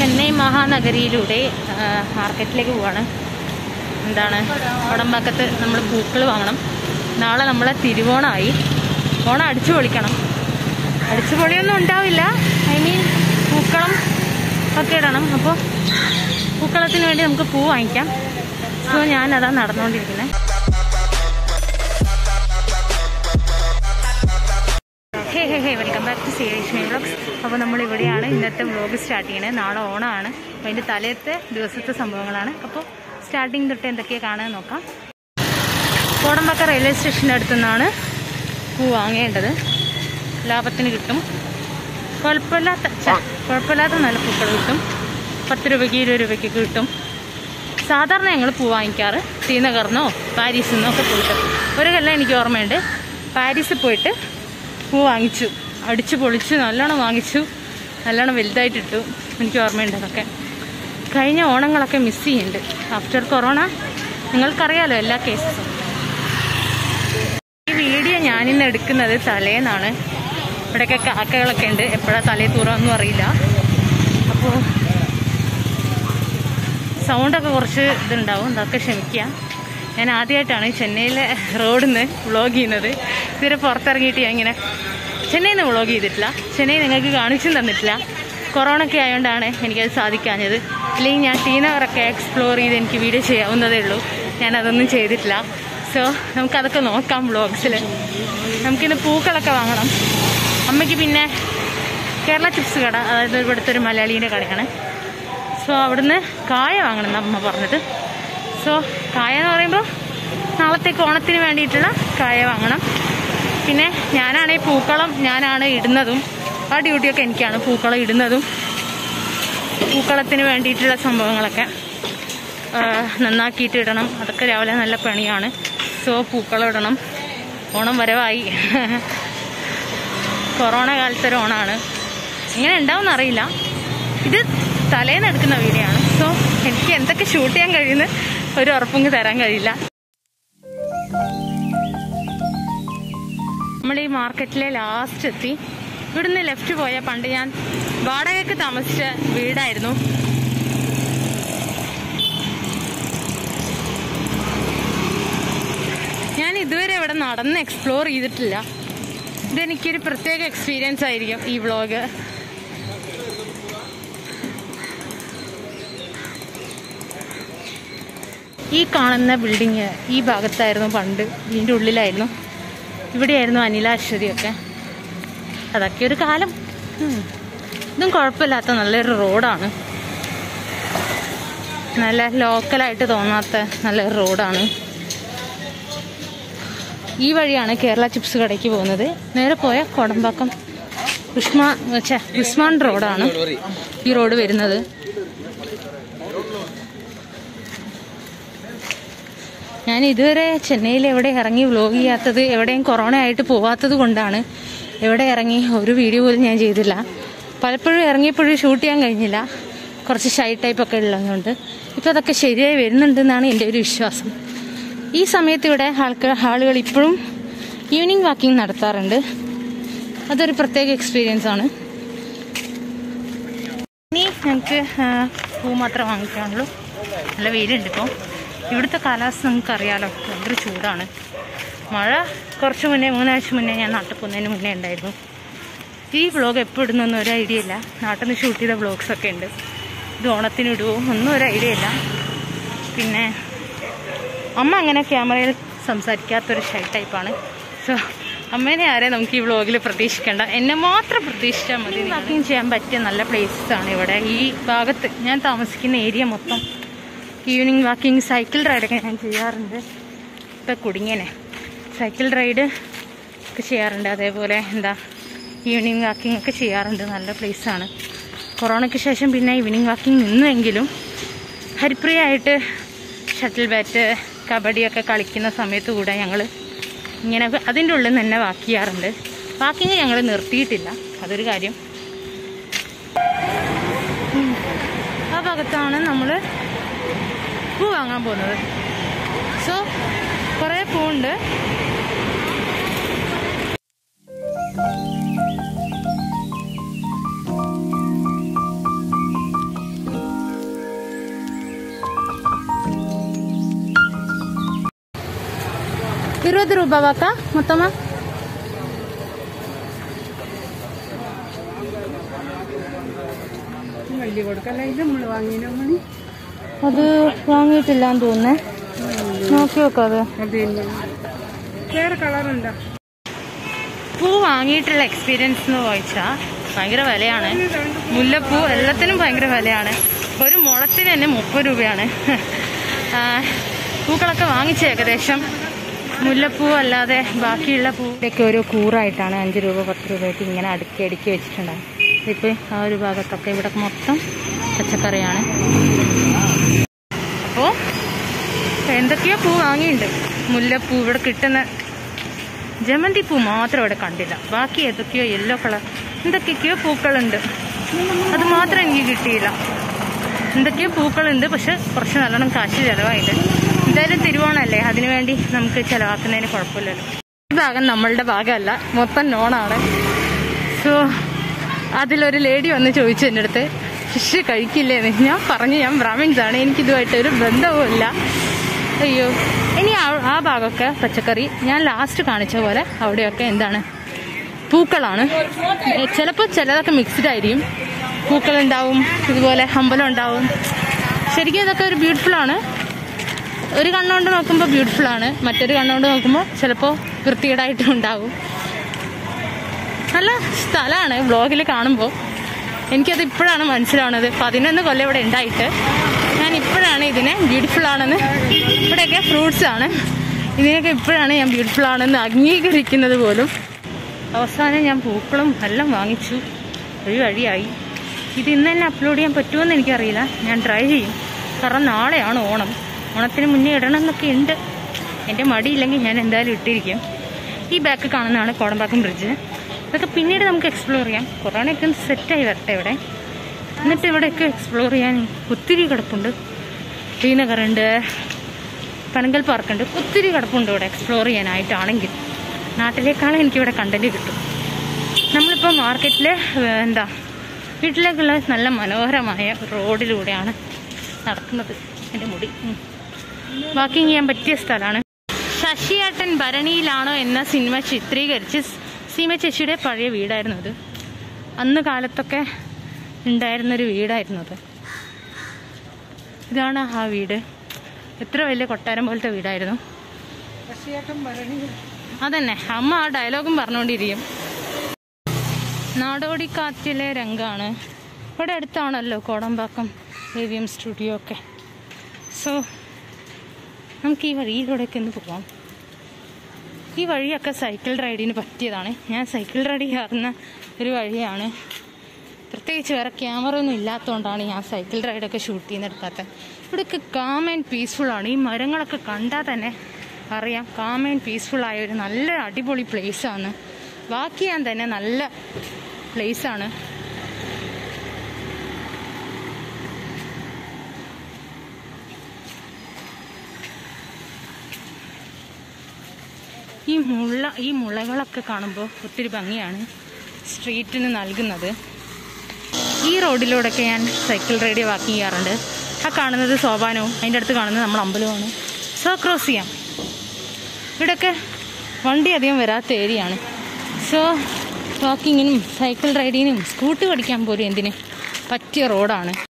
ചെന്നൈ മഹാനഗരിയിലൂടെ മാർക്കറ്റിലേക്ക് പോവാണ്. എന്താണ് കോടമ്പാക്കത്ത് നമ്മൾ പൂക്കൾ വാങ്ങണം. നാളെ നമ്മളെ തിരുവോണമായി. ഓണം അടിച്ചു പൊളിക്കണം. അടിച്ചു പൊളിയൊന്നും ഉണ്ടാവില്ല, ഐ മീൻ പൂക്കളം ഒക്കെ ഇടണം. അപ്പോൾ പൂക്കളത്തിന് വേണ്ടി നമുക്ക് പൂ വാങ്ങിക്കാം. സോ ഞാനതാ നടന്നുകൊണ്ടിരിക്കുന്നത്. Hey welcome back to Sreelakshmi vlogs. അപ്പോൾ നമ്മളിവിടെയാണ് ഇന്നത്തെ വ്ലോഗ് സ്റ്റാർട്ട് ചെയ്യണത്. നാളെ ഓണമാണ്. അപ്പോൾ അതിൻ്റെ തലേത്തെ ദിവസത്തെ സംഭവങ്ങളാണ്. അപ്പോൾ സ്റ്റാർട്ടിങ് തൊട്ട് എന്തൊക്കെയാണ് കാണാൻ നോക്കാം. കോടമ്പാക്ക റെയിൽവേ സ്റ്റേഷൻ്റെ അടുത്തു നിന്നാണ് പൂ വാങ്ങേണ്ടത്. ലാഭത്തിന് കിട്ടും. കുഴപ്പമില്ലാത്ത നല്ല പൂക്കൾ കിട്ടും. 10 രൂപയ്ക്ക് 20 രൂപയ്ക്ക് കിട്ടും. സാധാരണ ഞങ്ങൾ പൂ വാങ്ങിക്കാറ് ശ്രീനഗറിന്നോ പാരീസിൽ നിന്നോ ഒക്കെ പോയിട്ട്. ഒരു കൊല്ലം എനിക്ക് ഓർമ്മയുണ്ട്, പാരീസിൽ പോയിട്ട് പൂ വാങ്ങിച്ചു. അടിച്ചു പൊളിച്ചു നല്ലോണം വാങ്ങിച്ചു. നല്ലോണം വലുതായിട്ടിട്ടു. എനിക്ക് ഓർമ്മയുണ്ട് അതൊക്കെ. കഴിഞ്ഞ ഓണങ്ങളൊക്കെ മിസ് ചെയ്യുന്നുണ്ട്. ആഫ്റ്റർ കൊറോണ നിങ്ങൾക്കറിയാലോ എല്ലാ കേസസും. ഈ വീഡിയോ ഞാനിന്ന് എടുക്കുന്നത് തലേന്നാണ്. ഇവിടെയൊക്കെ കാക്കകളൊക്കെ ഉണ്ട്. എപ്പോഴാണ് തലേ തൂറൊന്നും അറിയില്ല. അപ്പോൾ സൗണ്ടൊക്കെ കുറച്ച് ഇതുണ്ടാവും, അതൊക്കെ ക്ഷമിക്കുക. ഞാൻ ആദ്യമായിട്ടാണ് ചെന്നൈയിലെ റോഡിൽ നിന്ന് വ്ളോഗ് ചെയ്യുന്നത്. ഇതുവരെ പുറത്തിറങ്ങിയിട്ട് ഞാൻ ഇങ്ങനെ ചെന്നൈയിൽ നിന്ന് വ്ളോഗ് ചെയ്തിട്ടില്ല. ചെന്നൈ നിങ്ങൾക്ക് കാണിച്ചും തന്നിട്ടില്ല. കൊറോണ ഒക്കെ ആയതുകൊണ്ടാണ് എനിക്കത് സാധിക്കാഞ്ഞത്. അല്ലെങ്കിൽ ഞാൻ ശ്രീനഗറൊക്കെ എക്സ്പ്ലോർ ചെയ്ത് എനിക്ക് വീഡിയോ ചെയ്യാവുന്നതേ ഉള്ളൂ. ഞാനതൊന്നും ചെയ്തിട്ടില്ല. സോ നമുക്കതൊക്കെ നോക്കാം വ്ളോഗ്സിൽ. നമുക്കിന്ന് പൂക്കളൊക്കെ വാങ്ങണം. അമ്മയ്ക്ക് പിന്നെ കേരള ചിപ്സ് കട, അതായത് ഇവിടുത്തെ ഒരു മലയാളീൻ്റെ കടയാണ്. സോ അവിടുന്ന് കായ വാങ്ങണം എന്ന് അമ്മ പറഞ്ഞത്. സോ കായ എന്ന് പറയുമ്പോൾ നാളത്തേക്ക് ഓണത്തിന് വേണ്ടിയിട്ടുള്ള കായ വാങ്ങണം. പിന്നെ ഞാനാണെങ്കിൽ പൂക്കളം ഞാനാണ് ഇടുന്നതും. ആ ഡ്യൂട്ടിയൊക്കെ എനിക്കാണ്. പൂക്കളം ഇടുന്നതും പൂക്കളത്തിന് വേണ്ടിയിട്ടുള്ള സംഭവങ്ങളൊക്കെ നന്നാക്കിയിട്ട് ഇടണം. അതൊക്കെ രാവിലെ നല്ല പണിയാണ്. സോ പൂക്കളം ഇടണം. ഓണം വരവായി. കൊറോണ കാലത്തൊരു ഓണമാണ്. എങ്ങനെ ഉണ്ടാവും അറിയില്ല. ഇത് തലേന്ന് എടുക്കുന്ന വീഡിയോ ആണ്. സോ എനിക്ക് എന്തൊക്കെ ഷൂട്ട് ചെയ്യാൻ കഴിയുന്ന ഒരു ഉറപ്പും തരാൻ കഴിയില്ല. നമ്മൾ ഈ മാർക്കറ്റിലെ ലാസ്റ്റ് എത്തി. ഇവിടുന്ന് ലെഫ്റ്റ് പോയാൽ പണ്ട് ഞാൻ വാടകയ്ക്ക് താമസിച്ച വീടായിരുന്നു. ഞാൻ ഇതുവരെ ഇവിടെ നടന്ന് എക്സ്പ്ലോർ ചെയ്തിട്ടില്ല. ഇതെനിക്കൊരു പ്രത്യേക എക്സ്പീരിയൻസ് ആയിരിക്കും ഈ വ്ളോഗ്. ഈ കാണുന്ന ബിൽഡിങ് ഈ ഭാഗത്തായിരുന്നു പണ്ട്. ഇതിൻ്റെ ഉള്ളിലായിരുന്നു. ഇവിടെയായിരുന്നു അനിലാശ്വതിയൊക്കെ. അതൊക്കെ ഒരു കാലം. ഇതും കുഴപ്പമില്ലാത്ത നല്ലൊരു റോഡാണ്. നല്ല ലോക്കലായിട്ട് തോന്നാത്ത നല്ലൊരു റോഡാണ്. ഈ വഴിയാണ് കേരള ചിപ്സ് കടയ്ക്ക് പോകുന്നത്. നേരെ പോയ കോടമ്പാക്കം ഉസ്മാൻ റോഡാണ് ഈ റോഡ് വരുന്നത്. ഞാൻ ഇതുവരെ ചെന്നൈയിൽ എവിടെ ഇറങ്ങി വ്ലോഗ് ചെയ്യാത്തത്, എവിടെയും കൊറോണ ആയിട്ട് പോവാത്തത് കൊണ്ടാണ്. എവിടെ ഇറങ്ങി ഒരു വീഡിയോ പോലും ഞാൻ ചെയ്തില്ല. പലപ്പോഴും ഇറങ്ങിയപ്പോഴും ഷൂട്ട് ചെയ്യാൻ കഴിഞ്ഞില്ല. കുറച്ച് ഷൈ ടൈപ്പൊക്കെ ഉള്ളതുകൊണ്ട്. ഇപ്പോൾ അതൊക്കെ ശരിയായി വരുന്നുണ്ടെന്നാണ് എൻ്റെ ഒരു വിശ്വാസം. ഈ സമയത്ത് ഇവിടെ ആളുകൾ ഇപ്പോഴും ഈവനിങ് വാക്കിംഗ് നടത്താറുണ്ട്. അതൊരു പ്രത്യേക എക്സ്പീരിയൻസ് ആണ്. ഇനി ഞങ്ങൾക്ക് പൂ മാത്രം വാങ്ങിക്കാനുള്ളൂ. നല്ല വെയിലുണ്ട് ഇപ്പോൾ. ഇവിടുത്തെ കാലാവസ്ഥ നമുക്കറിയാലോ, ഭയങ്കര ചൂടാണ്. മഴ കുറച്ച് മുന്നേ 3 ആഴ്ച മുന്നേ ഞാൻ നാട്ടിൽ പോകുന്നതിന് മുന്നേ ഉണ്ടായിരുന്നു. ഈ വ്ളോഗ് എപ്പോൾ ഇടുന്നൊന്നും ഒരു ഐഡിയ ഇല്ല. നാട്ടിൽ നിന്ന് ഷൂട്ട് ചെയ്ത വ്ളോഗ്സൊക്കെ ഉണ്ട്. ഇത് ഓണത്തിന് ഇടുമോ ഒന്നും ഒരു ഐഡിയ ഇല്ല. പിന്നെ അമ്മ അങ്ങനെ ക്യാമറയിൽ സംസാരിക്കാത്തൊരു ഷൈ ടൈപ്പാണ്. സോ അമ്മേനെ ആരെ നമുക്ക് ഈ വ്ളോഗിൽ പ്രതീക്ഷിക്കേണ്ട. എന്നെ മാത്രം പ്രതീക്ഷിച്ചാൽ മതി. വാക്കിങ് ചെയ്യാൻ പറ്റിയ നല്ല പ്ലേസസാണ് ഇവിടെ. ഈ ഭാഗത്ത് ഞാൻ താമസിക്കുന്ന ഏരിയ മൊത്തം ഈവനിങ് വാക്കിങ്, സൈക്കിൾ റൈഡൊക്കെ ഞാൻ ചെയ്യാറുണ്ട്. ഇപ്പം കുടുങ്ങിയനെ സൈക്കിൾ റൈഡ് ഒക്കെ ചെയ്യാറുണ്ട്. അതേപോലെ ഈവനിങ് വാക്കിംഗ് ഒക്കെ ചെയ്യാറുണ്ട്. നല്ല പ്ലേസാണ്. കൊറോണയ്ക്ക് ശേഷം പിന്നെ ഈവനിങ് വാക്കിംഗ് നിന്നുവെങ്കിലും ഹരിപ്രിയായിട്ട് ഷട്ടിൽ ബാറ്റ്, കബഡിയൊക്കെ കളിക്കുന്ന സമയത്ത് കൂടെ ഞങ്ങൾ ഇങ്ങനെ അതിൻ്റെ ഉള്ളിൽ നിന്ന് തന്നെ വാക്ക് ചെയ്യാറുണ്ട്. വാക്കിങ് ഞങ്ങൾ നിർത്തിയിട്ടില്ല, അതൊരു കാര്യം. ആ ഭാഗത്താണ് നമ്മൾ പൂ വാങ്ങാൻ പോകുന്നത്. സോ കുറേ പൂവുണ്ട്. 20 രൂപ വാക്ക മൊത്തമാ. അത് വാങ്ങിയിട്ടില്ലാന്ന് തോന്നുന്നേ. നോക്കി നോക്കാം. അത് വേറെ കളറുണ്ടോ? പൂ വാങ്ങിയിട്ടുള്ള എക്സ്പീരിയൻസ് എന്ന് ചോദിച്ചാൽ ഭയങ്കര വിലയാണ്. മുല്ലപ്പൂ എല്ലാത്തിനും ഭയങ്കര വിലയാണ്. ഒരു മുളത്തിന് തന്നെ 30 രൂപയാണ്. പൂക്കളൊക്കെ വാങ്ങിച്ച ഏകദേശം. മുല്ലപ്പൂ അല്ലാതെ ബാക്കിയുള്ള പൂവിൻ്റെയൊക്കെ ഓരോ കൂറായിട്ടാണ് 5 രൂപ 10 രൂപയായിട്ട് ഇങ്ങനെ അടുക്കി വെച്ചിട്ടുണ്ടാകും. ഇപ്പം ആ ഒരു ഭാഗത്തൊക്കെ ഇവിടെ മൊത്തം പച്ചക്കറിയാണ്. അപ്പോൾ എന്തൊക്കെയോ പൂ വാങ്ങിയിട്ടുണ്ട്. മുല്ലപ്പൂ ഇവിടെ കിട്ടുന്ന ജമന്തി പൂ മാത്രം ഇവിടെ കണ്ടില്ല. ബാക്കി ഏതൊക്കെയോ യെല്ലോ കളർ എന്തൊക്കെയൊക്കെയോ പൂക്കളുണ്ട്. അത് മാത്രം എനിക്ക് കിട്ടിയില്ല. എന്തൊക്കെയോ പൂക്കളുണ്ട്, പക്ഷെ കുറച്ച് നല്ലോണം കാശ് ചിലവായിട്ട്. എന്തായാലും തിരുവോണമല്ലേ, അതിനുവേണ്ടി നമുക്ക് ചിലവാക്കുന്നതിന് കുഴപ്പമില്ലല്ലോ. ഈ ഭാഗം നമ്മളുടെ ഭാഗമല്ല, മൊത്തം നോണാണ്. സോ അതിലൊരു ലേഡി വന്ന് ചോദിച്ചു എൻ്റെ അടുത്ത്, ഫിഷ് കഴിക്കില്ലേന്ന്. ഞാൻ പറഞ്ഞു ഞാൻ ബ്രാഹ്മിൻസ് ആണ്, എനിക്കിതുമായിട്ട് ഒരു ബന്ധവുമില്ല. അയ്യോ. ഇനി ആ ഭാഗമൊക്കെ പച്ചക്കറി. ഞാൻ ലാസ്റ്റ് കാണിച്ച പോലെ അവിടെയൊക്കെ എന്താണ് പൂക്കളാണ്. ചിലപ്പോൾ ചിലതൊക്കെ മിക്സ്ഡ് ആയിരിക്കും. പൂക്കളുണ്ടാവും, ഇതുപോലെ അമ്പലം ഉണ്ടാവും. ശരിക്കും ഇതൊക്കെ ഒരു ബ്യൂട്ടിഫുള്ളാണ്. ഒരു കണ്ണുകൊണ്ട് നോക്കുമ്പോൾ ബ്യൂട്ടിഫുള്ളാണ്, മറ്റൊരു കണ്ണുകൊണ്ട് നോക്കുമ്പോൾ ചിലപ്പോൾ വൃത്തികേടായിട്ടും ഉണ്ടാവും. നല്ല സ്ഥലമാണ് വ്ളോഗിൽ കാണുമ്പോൾ. എനിക്കത് ഇപ്പോഴാണ് മനസ്സിലാവുന്നത്. 11 കൊല്ലം ഇവിടെ ഉണ്ടായിട്ട് ഞാൻ ഇപ്പോഴാണ് ഇതിനെ ബ്യൂട്ടിഫുള്ളാണെന്ന്. ഇവിടെയൊക്കെ ഫ്രൂട്ട്സ് ആണ്, ഇതിനൊക്കെ ഇപ്പോഴാണ് ഞാൻ ബ്യൂട്ടിഫുള്ളാണെന്ന് അംഗീകരിക്കുന്നത് പോലും. അവസാനം ഞാൻ പൂക്കളും എല്ലാം വാങ്ങിച്ചു. ഒരു വഴിയായി. ഇത് ഇന്ന് തന്നെ അപ്ലോഡ് ചെയ്യാൻ പറ്റുമെന്ന് എനിക്കറിയില്ല. ഞാൻ ട്രൈ ചെയ്യും. കാരണം നാളെയാണ് ഓണം. ഓണത്തിന് മുന്നേ ഇടണം എന്നൊക്കെ ഉണ്ട്. എൻ്റെ മടിയില്ലെങ്കിൽ ഞാൻ എന്തായാലും ഇട്ടിരിക്കും. ഈ ബാക്ക് കാണുന്നതാണ് കോടമ്പാക്കം ബ്രിഡ്ജ്. ഇതൊക്കെ പിന്നീട് നമുക്ക് എക്സ്പ്ലോർ ചെയ്യാം. കൊറോണയൊക്കെ ഒന്ന് സെറ്റായി വരട്ടെ ഇവിടെ. എന്നിട്ട് ഇവിടെയൊക്കെ എക്സ്പ്ലോർ ചെയ്യാൻ ഒത്തിരി കിടപ്പുണ്ട്. ശ്രീനഗറുണ്ട്, പനങ്കൽ പാർക്കുണ്ട്, ഒത്തിരി കിടപ്പുണ്ട് ഇവിടെ എക്സ്പ്ലോർ ചെയ്യാനായിട്ടാണെങ്കിൽ. നാട്ടിലേക്കാളും എനിക്കിവിടെ കണ്ടന്റ് കിട്ടും. നമ്മളിപ്പോൾ മാർക്കറ്റിൽ വീട്ടിലേക്കുള്ള നല്ല മനോഹരമായ റോഡിലൂടെയാണ് നടക്കുന്നത്. എൻ്റെ മുടി വാക്കിങ് ചെയ്യാൻ പറ്റിയ സ്ഥലമാണ്. ശശിയേട്ടൻ ഭരണിയിലാണോ എന്ന സിനിമ ചിത്രീകരിച്ച് സീമ ചേച്ചിയുടെ പഴയ വീടായിരുന്നു അത്. അന്ന് കാലത്തൊക്കെ ഉണ്ടായിരുന്നൊരു വീടായിരുന്നു അത്. ഇതാണ് ആ വീട്. എത്ര വലിയ കൊട്ടാരം പോലത്തെ വീടായിരുന്നു. അതന്നെ, അമ്മ ആ ഡയലോഗും പറഞ്ഞുകൊണ്ടിരിക്കും. നാടോടിക്കാറ്റിലെ രംഗാണ്. ഇവിടെ അടുത്താണല്ലോ കോടമ്പാക്കം AVM സ്റ്റുഡിയോ ഒക്കെ. സോ നമുക്ക് ഈ വഴിയിലൂടെയൊക്കെ ഒന്ന് പോകാം. ഈ വഴിയൊക്കെ സൈക്കിൾ റൈഡിന് പറ്റിയതാണ്. ഞാൻ സൈക്കിൾ റൈഡ് ചെയ്യാറുന്ന ഒരു വഴിയാണ്. പ്രത്യേകിച്ച് വേറെ ക്യാമറ ഒന്നും ഇല്ലാത്തതുകൊണ്ടാണ് ഞാൻ സൈക്കിൾ റൈഡൊക്കെ ഷൂട്ട് ചെയ്യുന്നെടുക്കാത്തത്. ഇവിടെയൊക്കെ കാം ആൻഡ് പീസ്ഫുള്ളാണ്. ഈ മരങ്ങളൊക്കെ കണ്ടാൽ തന്നെ അറിയാം കാം ആൻഡ് പീസ്ഫുള്ളായ ഒരു നല്ല അടിപൊളി പ്ലേസാണ്. വാക്ക് ചെയ്യാൻ തന്നെ നല്ല പ്ലേസാണ്. ഈ മുളകളൊക്കെ കാണുമ്പോൾ ഒത്തിരി ഭംഗിയാണ് സ്ട്രീറ്റിന് നൽകുന്നത്. ഈ റോഡിലൂടെയൊക്കെ ഞാൻ സൈക്കിൾ റൈഡ് വാക്കിങ് ചെയ്യാറുണ്ട്. ആ കാണുന്നത് സോപാനവും അതിൻ്റെ അടുത്ത് കാണുന്നത് നമ്മൾ അമ്പലവുമാണ്. സോ ക്രോസ് ചെയ്യാം. ഇവിടെയൊക്കെ വണ്ടി അധികം വരാത്ത ഏരിയയാണ്. സോ വാക്കിങ്ങിനും സൈക്കിൾ റൈഡിങ്ങിനും സ്കൂട്ടി പഠിക്കാൻ പോലും എന്തിന് പറ്റിയ റോഡാണ്.